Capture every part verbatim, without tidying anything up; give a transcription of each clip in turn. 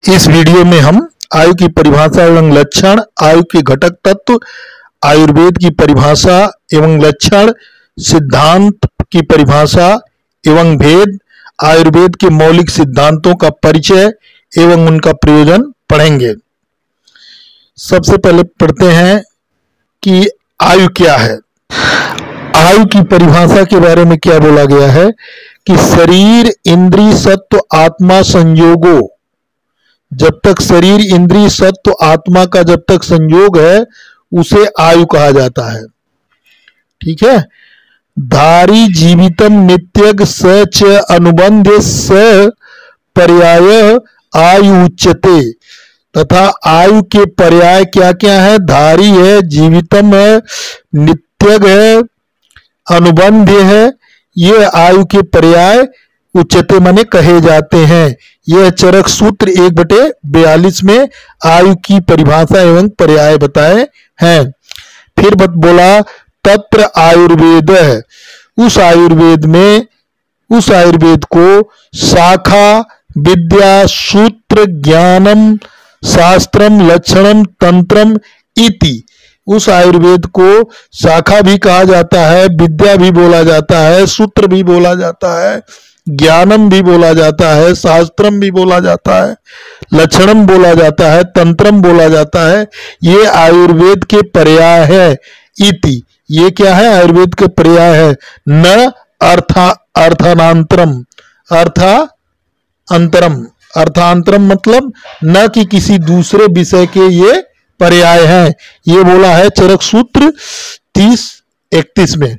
इस वीडियो में हम आयु की परिभाषा एवं लक्षण, आयु के घटक तत्व, आयुर्वेद की परिभाषा एवं लक्षण, सिद्धांत की परिभाषा एवं भेद, आयुर्वेद के मौलिक सिद्धांतों का परिचय एवं उनका प्रयोजन पढ़ेंगे। सबसे पहले पढ़ते हैं कि आयु क्या है। आयु की परिभाषा के बारे में क्या बोला गया है कि शरीर, इंद्रिय, सत्व, आत्मा संयोगो, जब तक शरीर, इंद्रिय, सत्व, आत्मा का जब तक संयोग है उसे आयु कहा जाता है। ठीक है। धारी जीवितम नित्यग स च अनुबंध्य स पर्याय आयु उच्यते। तथा आयु के पर्याय क्या क्या है? धारी है, जीवितम है, नित्यग है, अनुबंध्य है। ये आयु के पर्याय उच्चते माने कहे जाते हैं। यह चरक सूत्र एक बटे बयालीस में आयु की परिभाषा एवं पर्याय बताए हैं। फिर बत बोला तत्र आयुर्वेद है। उस आयुर्वेद में, उस आयुर्वेद को शाखा, विद्या, सूत्र, ज्ञानम, शास्त्रम, लक्षणम, तंत्रम इति, उस आयुर्वेद को शाखा भी कहा जाता है, विद्या भी बोला जाता है, सूत्र भी बोला जाता है, ज्ञानम भी बोला जाता है, शास्त्रम भी बोला जाता है, लक्षणम बोला जाता है, तंत्रम बोला जाता है। ये आयुर्वेद के पर्याय है। इति, ये क्या है? आयुर्वेद के पर्याय है। न अर्था अर्थानांतरम, अर्था अंतरम, अर्थांतरम मतलब न कि किसी दूसरे विषय के ये पर्याय हैं। ये बोला है चरक सूत्र तीस इकतीस में।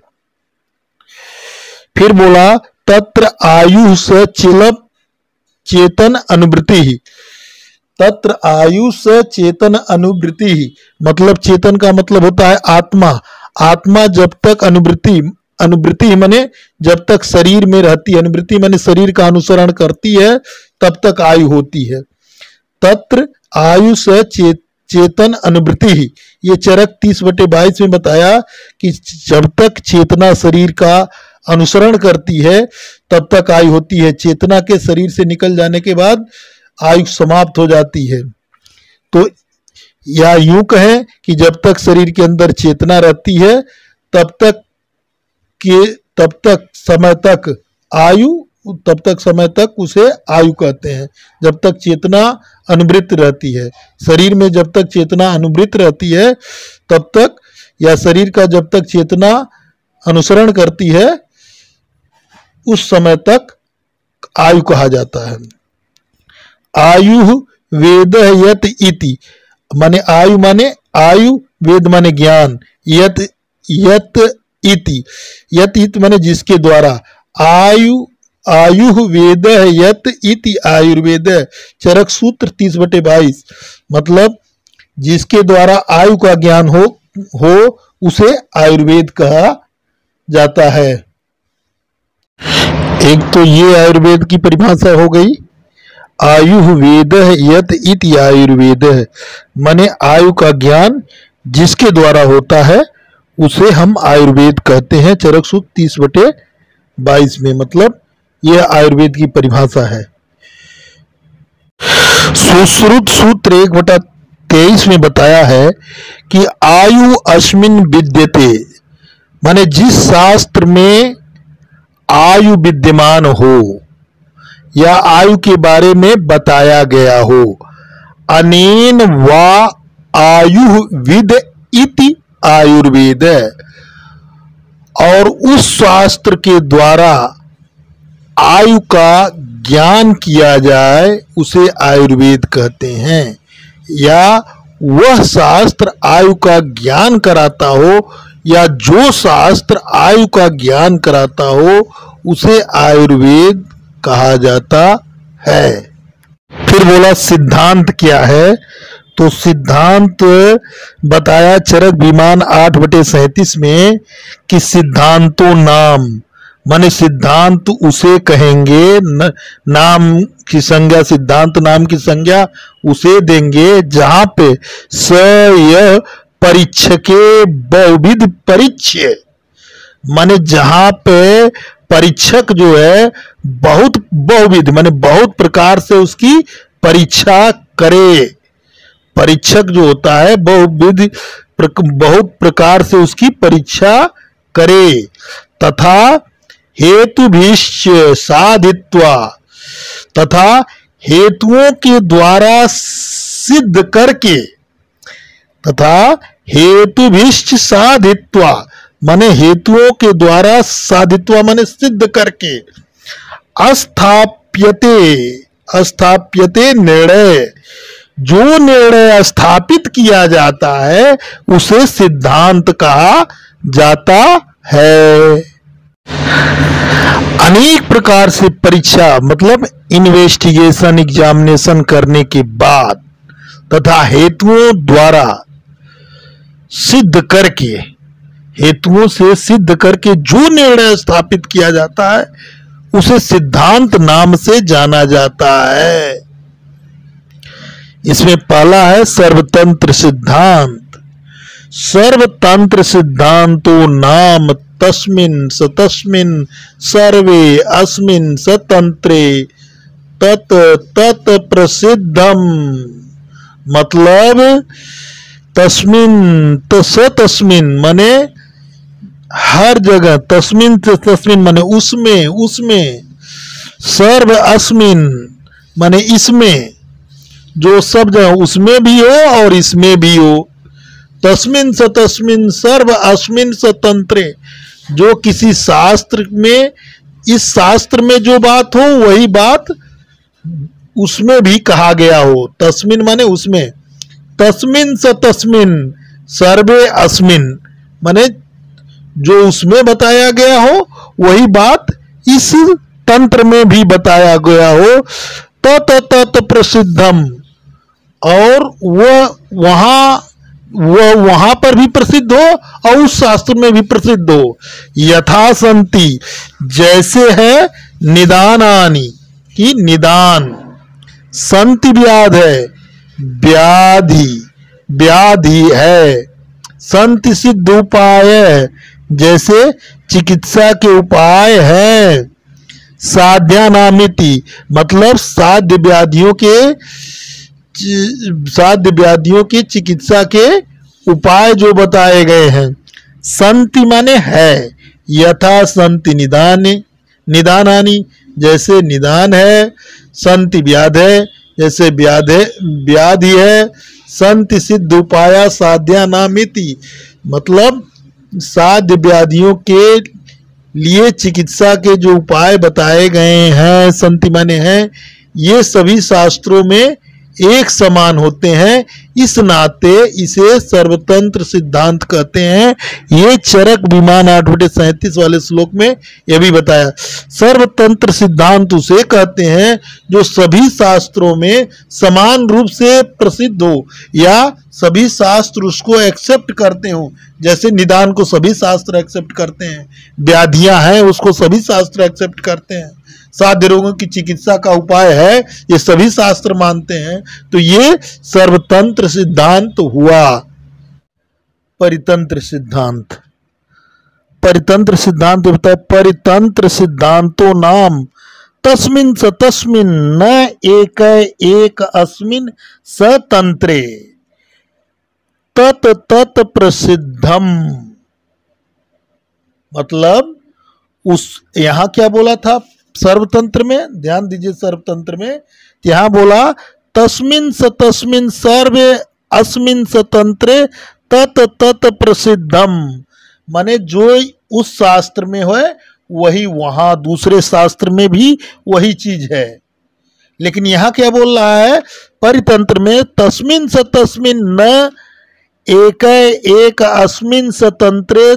फिर बोला तत्र आयु स चिलप चेतन अनुवृत्ति ही। तत्र आयु स चेतन अनुवृत्ति ही मतलब चेतन का मतलब होता है आत्मा। आत्मा जब तक अनुवृत्ति, अनुवृत्ति माने जब तक शरीर में रहती है, अनुवृत्ति माने शरीर का अनुसरण करती है, तब तक आयु होती है। तत्र आयु स चेत चेतन अनुवृत्ति ही, ये चरक तीस बटे बाईस में बताया कि जब तक चेतना शरीर का अनुसरण करती है तब तक आयु होती है। चेतना के शरीर से निकल जाने के बाद आयु समाप्त हो जाती है। तो या यूं कहें कि जब तक शरीर के अंदर चेतना रहती है तब तक के तब तक समय तक आयु, तब तक समय तक उसे आयु कहते हैं। जब तक चेतना अनुवृत्त रहती है, शरीर में जब तक चेतना अनुवृत्त रहती है तब तक, या शरीर का जब तक चेतना अनुसरण करती है उस समय तक आयु कहा जाता है। आयु वेद यत इति, माने आयु माने आयु, वेद माने ज्ञान, यत यत इति, यत इति माने जिसके द्वारा, आयु आयु वेद यत इति आयुर्वेद। चरक सूत्र तीस बटे बाईस मतलब जिसके द्वारा आयु का ज्ञान हो हो उसे आयुर्वेद कहा जाता है। एक तो ये आयुर्वेद की परिभाषा हो गई। आयु वेद यत इति आयुर्वेद माने आयु का ज्ञान जिसके द्वारा होता है उसे हम आयुर्वेद कहते हैं। चरक सूत्र तीस बटे बाईस में मतलब यह आयुर्वेद की परिभाषा है। सुश्रुत सूत्र एक बटा तेईस में बताया है कि आयु अस्मिन विद्यते, माने जिस शास्त्र में आयु विद्यमान हो या आयु के बारे में बताया गया हो, अनेन वा आयु विद इति आयुर्वेद, और उस शास्त्र के द्वारा आयु का ज्ञान किया जाए उसे आयुर्वेद कहते हैं। या वह शास्त्र आयु का ज्ञान कराता हो, या जो शास्त्र आयु का ज्ञान कराता हो उसे आयुर्वेद कहा जाता है। फिर बोला सिद्धांत क्या है, तो सिद्धांत बताया चरक विमान आठ बटे सैंतीस में कि सिद्धांतों नाम, माने सिद्धांत उसे कहेंगे, न, नाम की संज्ञा, सिद्धांत नाम की संज्ञा उसे देंगे जहां पे स यह परीक्षके बहुविध परिचय, माने जहां पे परीक्षक जो है बहुत बहुविध माने बहुत प्रकार से उसकी परीक्षा करे। परीक्षक जो होता है बहुविध बहुत प्रकार से उसकी परीक्षा करे। तथा हेतुभिश्च साधित्वा, तथा हेतुओं के द्वारा सिद्ध करके, तथा हेतुभिश्च साधित्वा माने हेतुओं के द्वारा साधित्वा माने सिद्ध करके, अस्थाप्यते, अस्थाप्यते निर्णय, जो निर्णय स्थापित किया जाता है उसे सिद्धांत कहा जाता है। अनेक प्रकार से परीक्षा मतलब इन्वेस्टिगेशन एग्जामिनेशन करने के बाद तथा हेतुओं द्वारा सिद्ध करके, हेतुओं से सिद्ध करके जो निर्णय स्थापित किया जाता है उसे सिद्धांत नाम से जाना जाता है। इसमें पहला है सर्वतंत्र सिद्धांत। सर्वतंत्र सिद्धांतो नाम तस्मिन् सतस्मिन् सर्वे अस्मिन् स्वतंत्रे तत् तत् प्रसिद्धम, मतलब तस्मिन् सतस्मिन् माने हर जगह, तस्मिन् तस्मिन् माने उसमें, उसमें, सर्व अस्मिन् माने इसमें, जो सब जगह उसमें भी हो और इसमें भी हो। तस्मिन् स तस्मिन् सर्व अस्मिन् स्वतंत्रे, जो किसी शास्त्र में, इस शास्त्र में जो बात हो वही बात उसमें भी कहा गया हो। तस्मिन् माने उसमें, तस्मिन् स तस्मिन् सर्वे अस्मिन् माने जो उसमें बताया गया हो वही बात इस तंत्र में भी बताया गया हो। तत् तत् प्रसिद्धम, और वह वहां वह वहां पर भी प्रसिद्ध हो और उस शास्त्र में भी प्रसिद्ध हो। यथा संति, जैसे है निदानानि की निदान, संति व्याध है, व्याधि व्याधि है, संति सिद्ध उपाय जैसे चिकित्सा के उपाय है। साध्यानामिति मतलब साध्य व्याधियों के साध्य व्याधियों की चिकित्सा के उपाय जो बताए गए हैं। संति माने है, यथा संति निदाने निदानानि जैसे निदान है, संति व्याध है जैसे व्याध व्याधि है, संति सिद्ध उपाया साध्यानामिति मतलब साध्य व्याधियों के लिए चिकित्सा के जो उपाय बताए गए हैं, संति माने हैं, ये सभी शास्त्रों में एक समान होते हैं। इस नाते इसे सर्वतंत्र सिद्धांत कहते हैं। ये चरक विमान आठ बटे सैंतीस वाले श्लोक में यह भी बताया। सर्वतंत्र सिद्धांत उसे कहते हैं जो सभी शास्त्रों में समान रूप से प्रसिद्ध हो या सभी शास्त्र उसको एक्सेप्ट करते हो। जैसे निदान को सभी शास्त्र एक्सेप्ट करते हैं, व्याधियां हैं उसको सभी शास्त्र एक्सेप्ट करते हैं, साध्य रोगों की चिकित्सा का उपाय है ये सभी शास्त्र मानते हैं। तो ये सर्वतंत्र सिद्धांत तो हुआ। परितंत्र सिद्धांत, परितंत्र सिद्धांत बताए, परितंत्र सिद्धांतो नाम तस्मिन् स तस्मिन् न एक एक अस्मिन् स्वतंत्रे तत् तत् प्रसिद्धम, मतलब उस यहां क्या बोला था सर्वतंत्र में, ध्यान दीजिए सर्वतंत्र में यहां बोला तस्मिन् स तस्मिन् सर्वे अस्मिन् स्वतंत्रे तत् तत् प्रसिद्धम, माने जो उस शास्त्र में है वही वहां दूसरे शास्त्र में भी वही चीज है। लेकिन यहां क्या बोल रहा है परितंत्र में, तस्मिन् स तस्मिन् न एक एक अस्मिन् स्वतंत्रे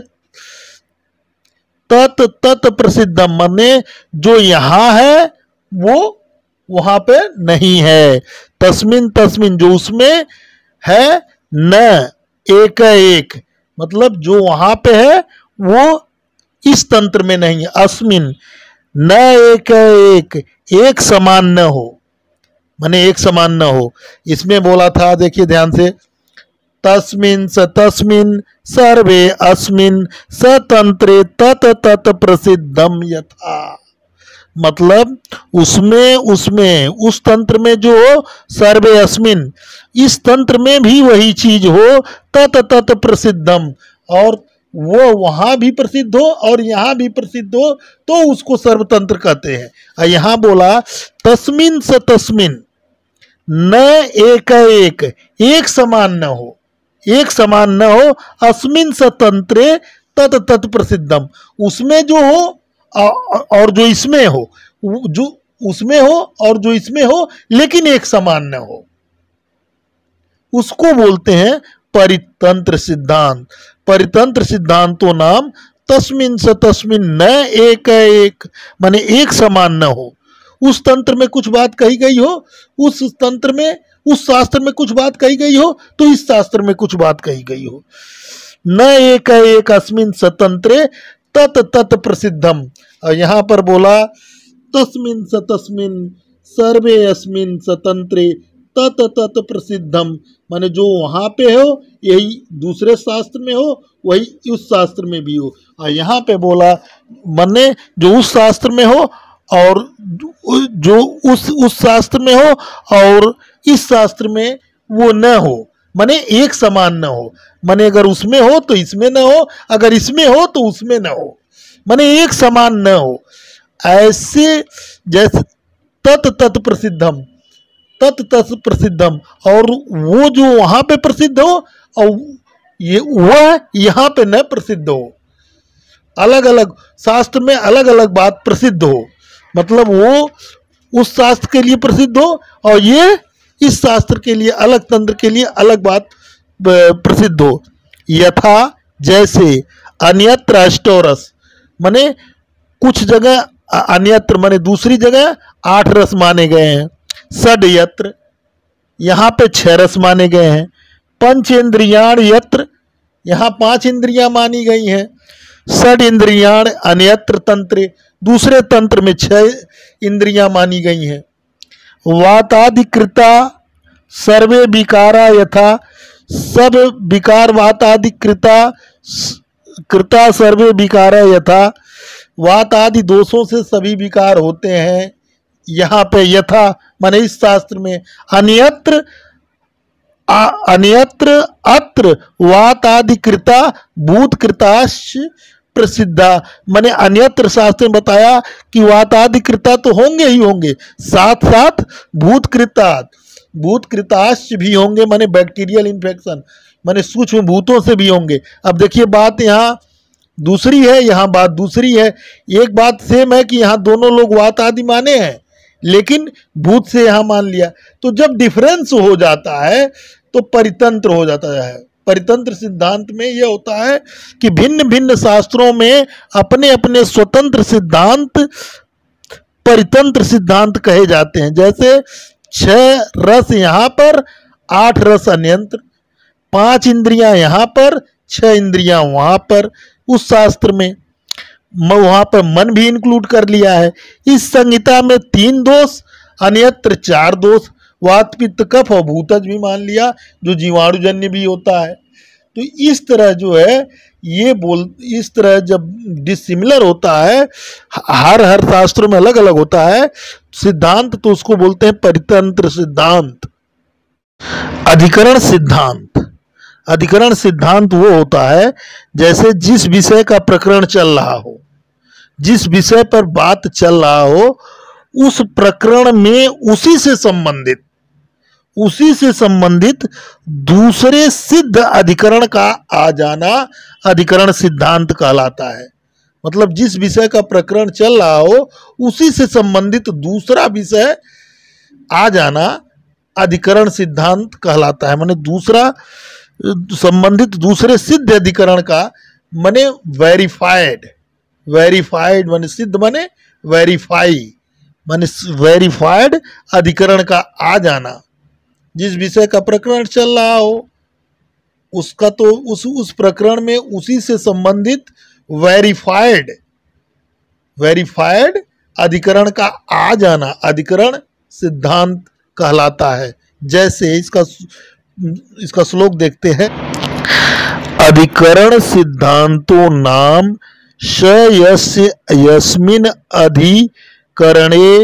तत् तत् प्रसिद्धम, माने जो यहां है वो वहां पे नहीं है। तस्मिन् तस्मिन् जो उसमें है, न एक एक मतलब जो वहां पे है वो इस तंत्र में नहीं है। अस्मिन् न एक एक, एक समान न हो, माने एक समान न हो। इसमें बोला था देखिए ध्यान से, तस्मिन् स तस्मिन् सर्वे अस्मिन् स्वतंत्रे तत् तत् प्रसिद्धम यथा, मतलब उसमें उसमें उस तंत्र में जो सर्वे अस्मिन, इस तंत्र में भी वही चीज हो, तत तत प्रसिद्धम, और वो वहां भी प्रसिद्ध हो और यहां भी प्रसिद्ध हो, तो उसको सर्वतंत्र कहते हैं। और यहां बोला तस्मिन स तस्मिन न एक एक, एक समान न हो, एक समान न हो, अस्मिन स्वतंत्रे तत तत् प्रसिद्धम, उसमें जो हो और जो इसमें हो, जो उसमें हो और जो इसमें हो, लेकिन एक समान न हो, उसको बोलते हैं परितंत्र सिद्धांत। परितंत्र सिद्धांतो नाम तस्मिन स तस्मिन न एक एक, माने एक समान न हो। उस तंत्र में कुछ बात कही गई हो, उस तंत्र में उस शास्त्र में कुछ बात कही गई हो, तो इस शास्त्र में कुछ बात कही गई हो। न एक एक अस्मिन स्वतंत्रे तत तत् प्रसिद्धम, और यहां पर बोला तस्मिन स तस्मिन सर्वे अस्मिन स्वतंत्रे तत तत् प्रसिद्धम, माने जो वहां पे हो यही दूसरे शास्त्र में हो, वही उस शास्त्र में भी हो। और यहाँ पे बोला माने जो उस शास्त्र में हो और जो उस उस शास्त्र में हो और इस शास्त्र में वो न हो, माने एक समान न हो, माने अगर उसमें हो तो इसमें न हो, अगर इसमें हो तो उसमें न हो, माने एक समान न हो। ऐसे जैसे तत तत् प्रसिद्धम, तत तत् प्रसिद्धम, और वो जो वहां पे प्रसिद्ध हो और ये वह यहाँ पे न प्रसिद्ध हो, अलग अलग शास्त्र में अलग अलग बात प्रसिद्ध हो, मतलब वो उस शास्त्र के लिए प्रसिद्ध हो और ये इस शास्त्र के लिए, अलग तंत्र के लिए अलग बात प्रसिद्ध हो। यथा जैसे अन्यत्र अष्टोरस, माने कुछ जगह अन्यत्र माने दूसरी जगह आठ रस माने गए हैं। षड यत्र, यहाँ पे छह रस माने गए हैं। पंच इंद्रियाण यत्र, यहाँ पांच इंद्रियां मानी गई हैं। षड इंद्रियाण अन्यत्र तंत्रे, दूसरे तंत्र में छह इंद्रियां मानी गई हैं। वातादिकृता सर्वे विकारा यथा, सब विकार वातादिकृता कृता सर्वे विकारा यथा, वात आदि दोषों से सभी विकार होते हैं। यहाँ पे यथा माने इस शास्त्र में, अन्यत्र अन्यत्र अत्र वात आदि कृता भूत कृताश्च प्रसिद्धा, माने अन्यत्र शास्त्र में बताया कि वात आदि कृता तो होंगे ही होंगे, साथ साथ भूत कृतात भूत कृताश्च भी होंगे, माने बैक्टीरियल इन्फेक्शन, माने सूक्ष्म भूतों से भी होंगे। अब देखिए बात यहाँ दूसरी है, यहाँ बात दूसरी है। एक बात सेम है कि यहाँ दोनों लोग वात आदि माने हैं, लेकिन भूत से यहाँ मान लिया, तो जब डिफरेंस हो जाता है तो परितंत्र हो जाता है। परितंत्र सिद्धांत में यह होता है कि भिन्न भिन्न शास्त्रों में अपने अपने स्वतंत्र सिद्धांत परितंत्र सिद्धांत कहे जाते हैं। जैसे छह रस यहाँ पर, आठ रस अन्यंत्र, पांच इंद्रियां यहाँ पर, छह इंद्रियां वहां पर, उस शास्त्र में वहां पर मन भी इंक्लूड कर लिया है। इस संहिता में तीन दोष, अन्यत्र चार दोष, वात पित्त कफ और भूतज भी मान लिया, जो जीवाणुजन्य भी होता है। तो इस तरह जो है ये बोल इस तरह जब डिसिमिलर होता है, हर हर शास्त्रों में अलग अलग होता है सिद्धांत, तो उसको बोलते हैं परितंत्र सिद्धांत। अधिकरण सिद्धांत, अधिकरण सिद्धांत वो होता है जैसे जिस विषय का प्रकरण चल रहा हो, जिस विषय पर बात चल रहा हो, उस प्रकरण में उसी से संबंधित उसी से संबंधित दूसरे सिद्ध अधिकरण का आ जाना अधिकरण सिद्धांत कहलाता है। मतलब जिस विषय का प्रकरण चल रहा हो उसी से संबंधित दूसरा विषय आ जाना अधिकरण सिद्धांत कहलाता है। माने दूसरा संबंधित दूसरे सिद्ध अधिकरण का, माने वेरीफाइड, वेरीफाइड माने सिद्ध माने वेरीफाई, माने वेरीफाइड अधिकरण का आ जाना। जिस विषय का प्रकरण चल रहा हो उसका तो उस उस प्रकरण में उसी से संबंधित वेरीफाइड वेरीफाइड अधिकरण का आ जाना अधिकरण सिद्धांत कहलाता है। जैसे इसका इसका श्लोक देखते हैं। अधिकरण सिद्धांतो नाम स यस्य यस्मिन् करणे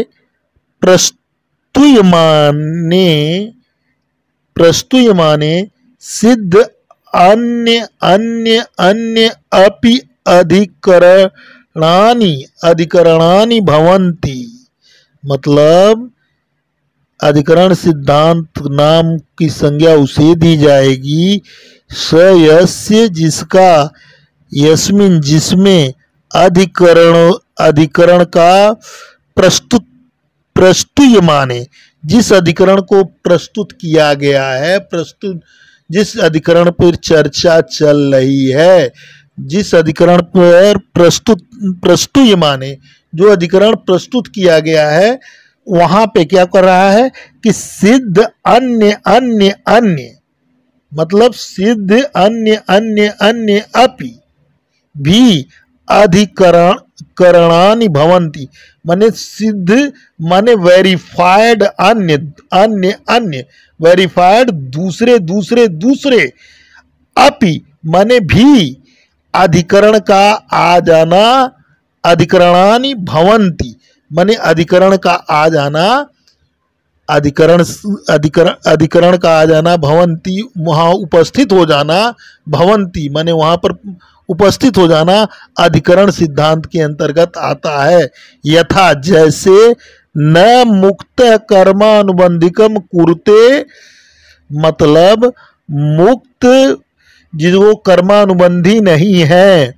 प्रस्तूयमाने प्रस्तूयमाने सिद्ध अन्य अन्य अन्य अपि अधिकरणानि अधिकरणानि भवन्ति। मतलब अधिकरण सिद्धांत नाम की संज्ञा उसे दी जाएगी स यस्य जिसका यस्मिन जिसमें अधिकरण अधिकरण का प्रस्तुत प्रस्तुयमाने जिस अधिकरण को प्रस्तुत किया गया है, प्रस्तुत जिस अधिकरण पर चर्चा चल रही है, जिस अधिकरण पर प्रस्तुत प्रस्तुयमाने जो अधिकरण प्रस्तुत किया गया है, वहां पे क्या कर रहा है कि सिद्ध अन्य अन्य अन्य मतलब सिद्ध अन्य अन्य अन्य अपि भी अधिकरण करणानि भवन्ति। माने सिद्ध माने वेरीफाइड अन्य अन्य अन्य वेरीफाइड दूसरे दूसरे दूसरे अपि माने भी अधिकरण का आ जाना अधिकरणानि भवन्ति माने अधिकरण का आ जाना अधिकरण अधिकरण अधिकरण का आ जाना भवन्ति वहाँ उपस्थित हो जाना भवन्ति माने वहाँ पर उपस्थित हो जाना अधिकरण सिद्धांत के अंतर्गत आता है। यथा जैसे न मुक्त कर्मानुबंधिकम कुरुते मतलब मुक्त जो कर्मानुबंधी नहीं है,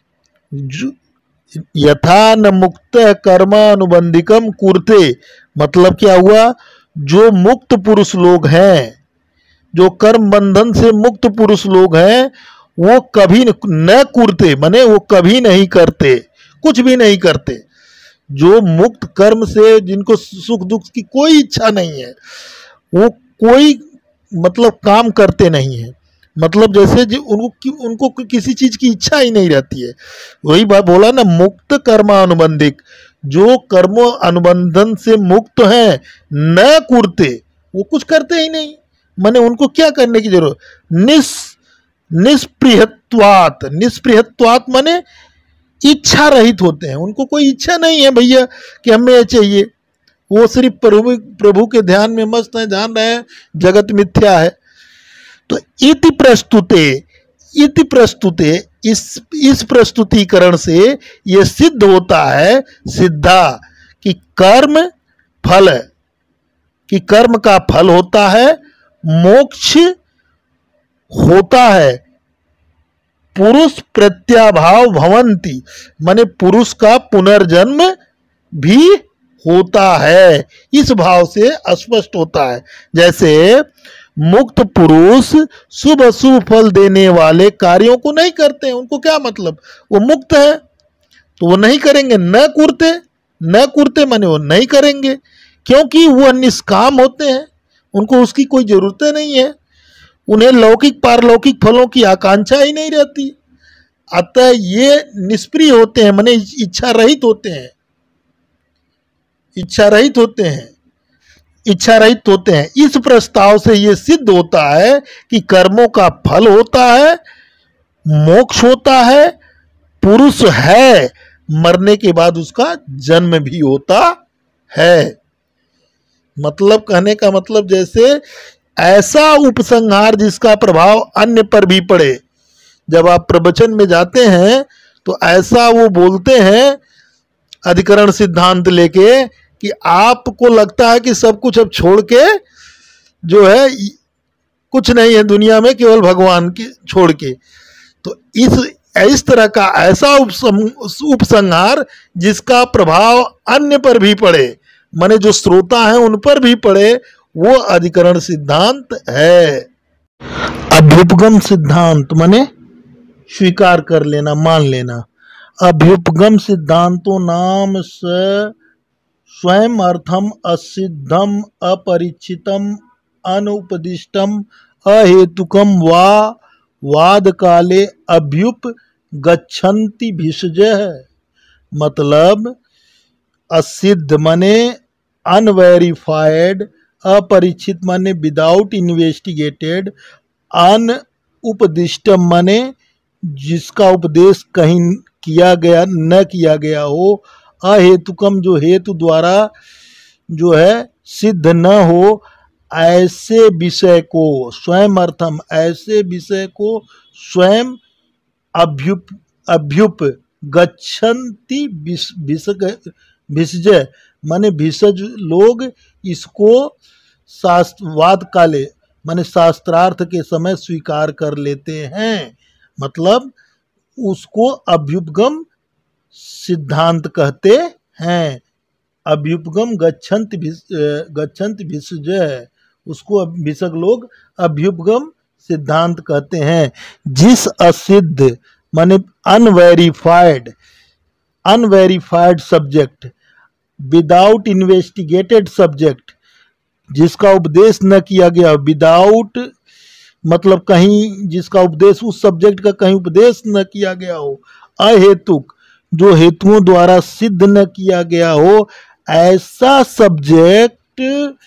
यथा न मुक्त कर्मानुबंधिकम कुरुते मतलब क्या हुआ, जो मुक्त पुरुष लोग हैं, जो कर्म बंधन से मुक्त पुरुष लोग हैं, वो कभी न कुरते माने वो कभी नहीं करते, कुछ भी नहीं करते। जो मुक्त कर्म से जिनको सुख दुख की कोई इच्छा नहीं है, वो कोई मतलब काम करते नहीं है। मतलब जैसे जो उनको उनको किसी चीज की इच्छा ही नहीं रहती है। वही बात बोला ना, मुक्त कर्मानुबंधिक, जो कर्म अनुबंधन से मुक्त हैं, न कुरते वो कुछ करते ही नहीं। माने उनको क्या करने की जरूरत, निस निष्पृहत्वात निष्पृहत्वात माने इच्छा रहित होते हैं, उनको कोई इच्छा नहीं है भैया कि हमें ये चाहिए। वो सिर्फ प्रभु प्रभु के ध्यान में मस्त है, जान रहे हैं जगत मिथ्या है। तो इति प्रस्तुते इति प्रस्तुते इस इस प्रस्तुतिकरण से ये सिद्ध होता है सिद्धा कि कर्म फल कि कर्म का फल होता है, मोक्ष होता है, पुरुष प्रत्याभाव भवंती माने पुरुष का पुनर्जन्म भी होता है। इस भाव से स्पष्ट होता है। जैसे मुक्त पुरुष शुभ अशुभ फल देने वाले कार्यों को नहीं करते हैं, उनको क्या मतलब, वो मुक्त है तो वो नहीं करेंगे। न कुरते न कुरते माने वो नहीं करेंगे, क्योंकि वो निष्काम होते हैं, उनको उसकी कोई जरूरत नहीं है, उन्हें लौकिक पारलौकिक फलों की आकांक्षा ही नहीं रहती। अतः ये निष्प्रिय होते हैं, माने इच्छा रहित होते हैं इच्छा रहित होते हैं इच्छा रहित होते हैं। इस प्रस्ताव से ये सिद्ध होता है कि कर्मों का फल होता है, मोक्ष होता है, पुरुष है, मरने के बाद उसका जन्म भी होता है। मतलब कहने का मतलब जैसे ऐसा उपसंहार जिसका प्रभाव अन्य पर भी पड़े। जब आप प्रवचन में जाते हैं तो ऐसा वो बोलते हैं अधिकरण सिद्धांत लेके कि आपको लगता है कि सब कुछ अब छोड़ के जो है कुछ नहीं है दुनिया में, केवल भगवान की छोड़ के। तो इस इस तरह का ऐसा उपसंहार जिसका प्रभाव अन्य पर भी पड़े, माने जो श्रोता हैं उन पर भी पड़े, वो अधिकरण सिद्धांत है। अभ्युपगम सिद्धांत माने स्वीकार कर लेना, मान लेना। अभ्युपगम सिद्धांतो नाम स स्वयं अर्थम असिद्धम अपरिचितम अनुपदिष्टम अहेतुकम वा वाद काले अभ्युप गच्छन्ति भिषजः। मतलब असिद्ध माने अनवेरिफाइड, अपरिचित माने विदाउट इन्वेस्टिगेटेड, अनुपदिष्ट माने जिसका उपदेश कहीं किया गया न किया गया हो, अहेतुकम जो हेतु द्वारा जो है सिद्ध न हो ऐसे विषय को, स्वयं अर्थम ऐसे विषय को स्वयं अभ्युप अभ्युप गच्छन्ति भिषज माने भिषज लोग इसको शास्त्रवाद काले माने शास्त्रार्थ के समय स्वीकार कर लेते हैं। मतलब उसको अभ्युपगम सिद्धांत कहते हैं। अभ्युपगम गच्छन्ति गच्छन्ति भिषज है, उसको भिषक लोग अभ्युपगम सिद्धांत कहते हैं। जिस असिद्ध माने unverified unverified subject without investigated subject, जिसका उपदेश न किया गया, विदाउट मतलब कहीं जिसका उपदेश उस सब्जेक्ट का कहीं उपदेश न किया गया हो, अहेतुक जो हेतुओं द्वारा सिद्ध न किया गया हो, ऐसा सब्जेक्ट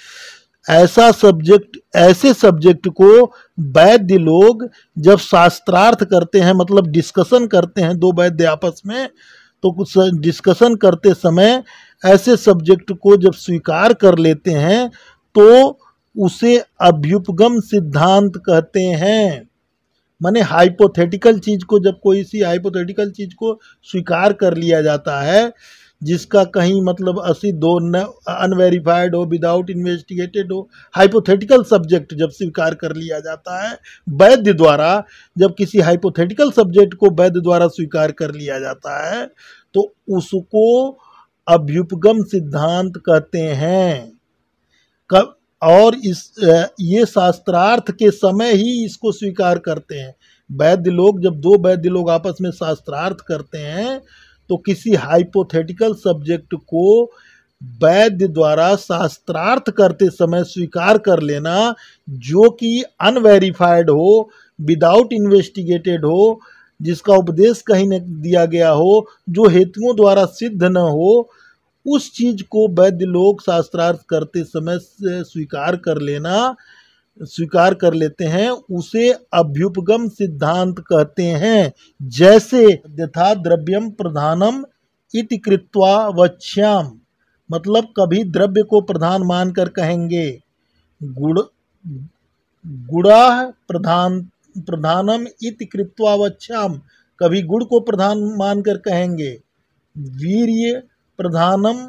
ऐसा सब्जेक्ट ऐसे सब्जेक्ट को वैद्य लोग जब शास्त्रार्थ करते हैं, मतलब डिस्कशन करते हैं दो वैद्य आपस में, तो कुछ डिस्कशन करते समय ऐसे सब्जेक्ट को जब स्वीकार कर लेते हैं तो उसे अभ्युपगम सिद्धांत कहते हैं। माने हाइपोथेटिकल चीज को, जब कोई सी हाइपोथेटिकल चीज को स्वीकार कर लिया जाता है जिसका कहीं मतलब असिद्ध हो, न अनवेरिफाइड हो, विदाउट इन्वेस्टिगेटेड हो, हाइपोथेटिकल सब्जेक्ट जब स्वीकार कर लिया जाता है वैद्य द्वारा, जब किसी हाइपोथेटिकल सब्जेक्ट को वैद्य द्वारा स्वीकार कर लिया जाता है तो उसको अभ्युपगम सिद्धांत कहते हैं। कब और इस ये शास्त्रार्थ के समय ही इसको स्वीकार करते हैं। वैद्य लोग, जब दो वैद्य लोग आपस में शास्त्रार्थ करते हैं तो किसी हाइपोथेटिकल सब्जेक्ट को वैद्य द्वारा शास्त्रार्थ करते समय स्वीकार कर लेना, जो कि अनवेरिफाइड हो, विदाउट इन्वेस्टिगेटेड हो, जिसका उपदेश कहीं न दिया गया हो, जो हेतुओं द्वारा सिद्ध न हो, उस चीज को वैद्य लोग शास्त्रार्थ करते समय स्वीकार कर लेना स्वीकार कर लेते हैं, उसे अभ्युपगम सिद्धांत कहते हैं। जैसे यथा द्रव्यम प्रधानम इति कृत्वा वक्ष्याम, मतलब कभी द्रव्य को प्रधान मानकर कहेंगे, गुड़ गुड़ा प्रधान प्रधानम इति कृत्वा वक्ष्याम, कभी गुड़ को प्रधान मानकर कहेंगे, वीर्य प्रधानम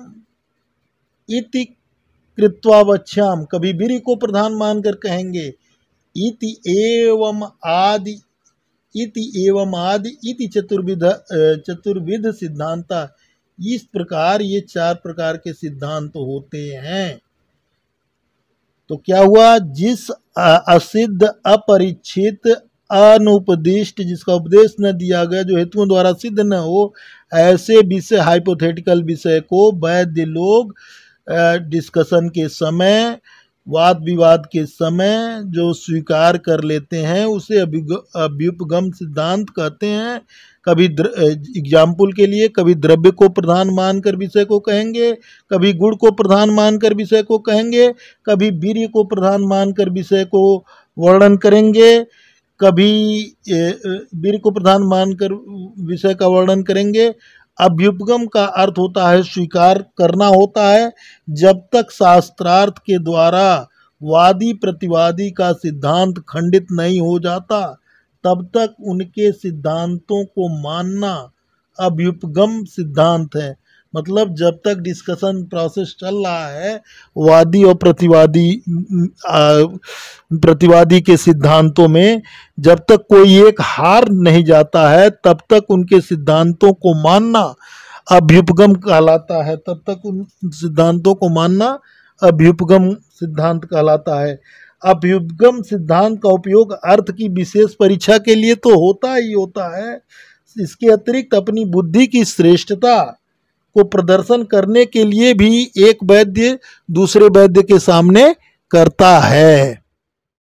इति कृत्वा वक्ष्याम, कभी वीर्य को प्रधान मानकर कहेंगे, इति एवं आदि इति एवं आदि इति चतुर्विध चतुर्विध सिद्धांता, इस प्रकार ये चार प्रकार के सिद्धांत होते हैं। तो क्या हुआ, जिस असिद्ध अपरिचित अनुपदिष्ट, जिसका उपदेश न दिया गया, जो हेतुओं द्वारा सिद्ध न हो, ऐसे विषय हाइपोथेटिकल विषय को वैद्य लोग डिस्कशन के समय, वाद विवाद के समय जो स्वीकार कर लेते हैं उसे अभ्युपगम सिद्धांत कहते हैं। कभी एग्जाम्पल के लिए कभी द्रव्य को प्रधान मानकर विषय को कहेंगे, कभी गुण को प्रधान मानकर विषय को कहेंगे, कभी वीर्य को प्रधान मानकर विषय को वर्णन करेंगे, कभी वीर्य को प्रधान मानकर विषय का वर्णन करेंगे। अभ्युपगम का अर्थ होता है स्वीकार करना होता है। जब तक शास्त्रार्थ के द्वारा वादी प्रतिवादी का सिद्धांत खंडित नहीं हो जाता तब तक उनके सिद्धांतों को मानना अभ्युपगम सिद्धांत है। मतलब जब तक डिस्कशन प्रोसेस चल रहा है, वादी और प्रतिवादी प्रतिवादी के सिद्धांतों में जब तक कोई एक हार नहीं जाता है तब तक उनके सिद्धांतों को मानना अभ्युपगम कहलाता है। तब तक उन सिद्धांतों को मानना अभ्युपगम सिद्धांत कहलाता है। अभ्युपगम सिद्धांत का उपयोग अर्थ की विशेष परीक्षा के लिए तो होता ही होता है, इसके अतिरिक्त अपनी बुद्धि की श्रेष्ठता को प्रदर्शन करने के लिए भी एक वैद्य दूसरे वैद्य के सामने करता है।